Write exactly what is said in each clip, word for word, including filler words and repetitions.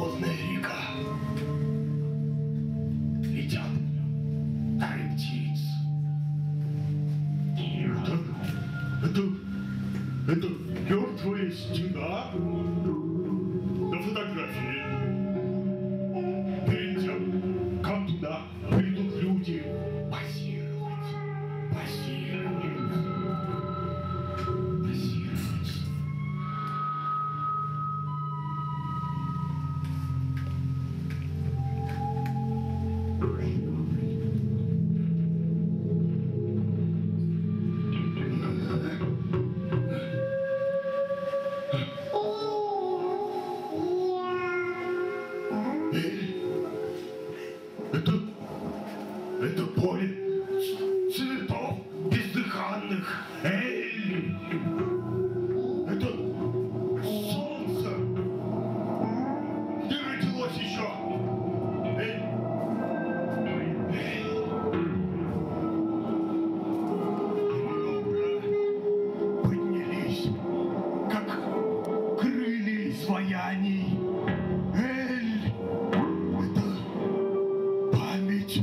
холодная река. Летят тары птиц. Это, это, это мертвая стена на фотографии. Перед тем, как туда придут люди позировать, позировать, позировать. Это, это поле цветов бездыханных. Эль! Это солнце не родилось еще. Эль! Эль! Ребра поднялись, как крылья изваяний. Эль! Это память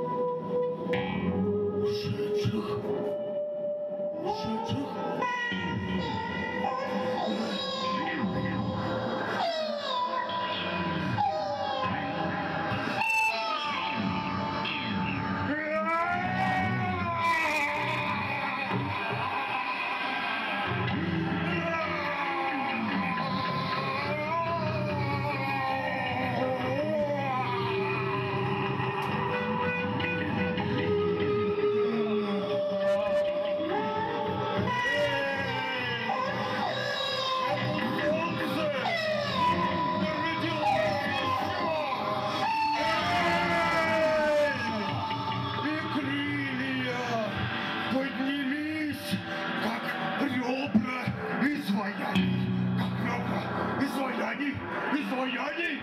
ушедших, ушедших. Поднялись, как ребра изваяний, как ребра изваяний, изваяний.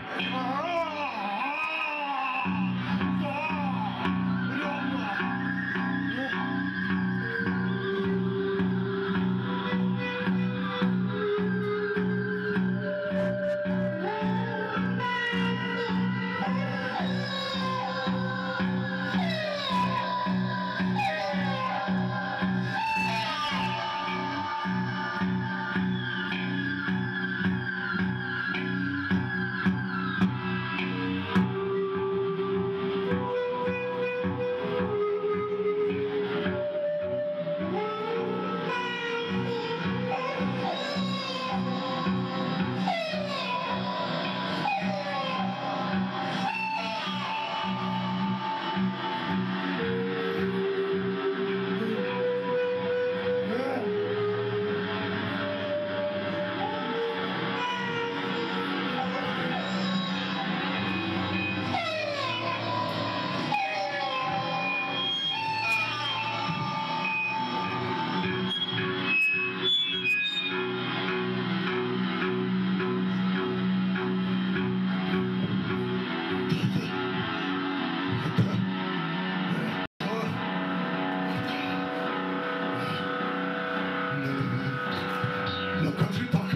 Но как же так?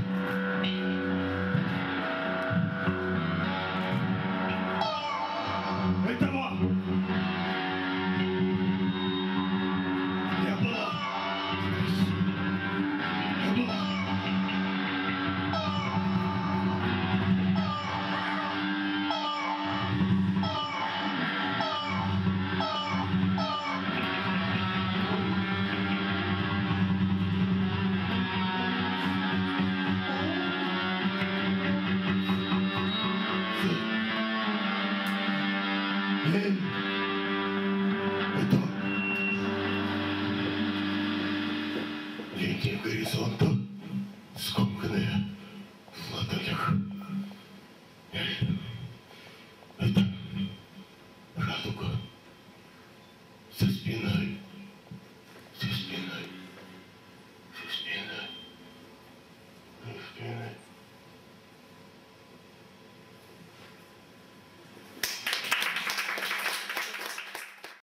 Этого не было. Не было. Эль, это линия горизонта, скомканная в ладонях. Эль.